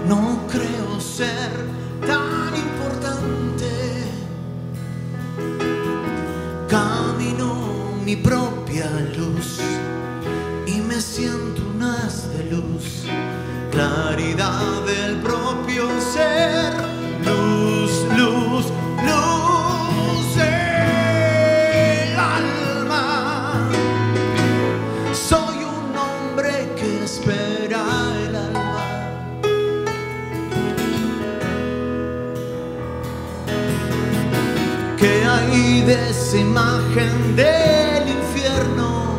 No creo ser tan importante. Camino mi propia luz y me siento un haz de luz. Claridad del propio ser. Luz, luz, luz del alma. Soy un hombre que espera el alma. ¿Qué hay de esa imagen del infierno?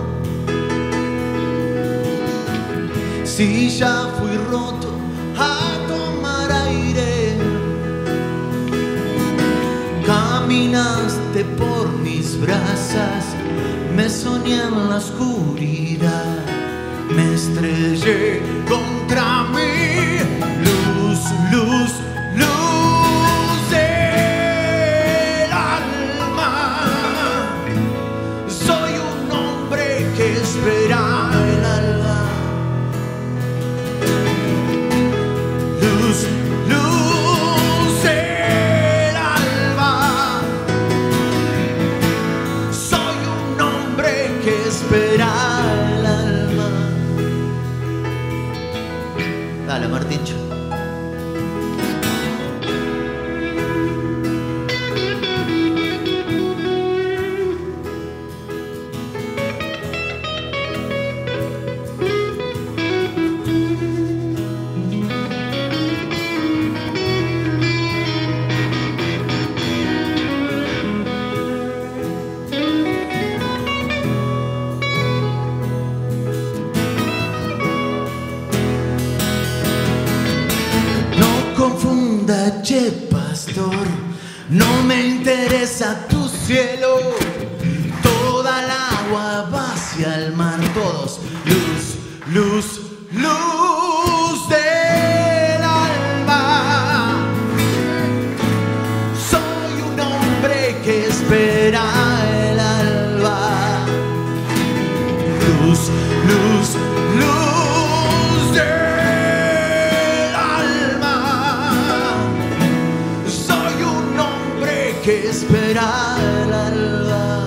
Si ya fui roto a tomar aire, caminaste por mis brasas, me soñé en la oscuridad, me estrellé contra mí. Luz, luz, luz del alma. Soy un hombre que espera el alba. Luz, luz del alba. Soy un hombre que espera el alma. Dale, Martincho. Confunda, che pastor, no me interesa tu cielo. Toda el agua va hacia el mar, todos. Luz, luz, luz del alma. Soy un hombre que espera el alba. Luz, luz, luz del que espera el alba.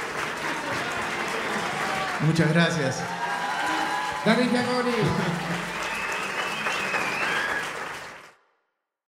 Muchas gracias. David Giannoni.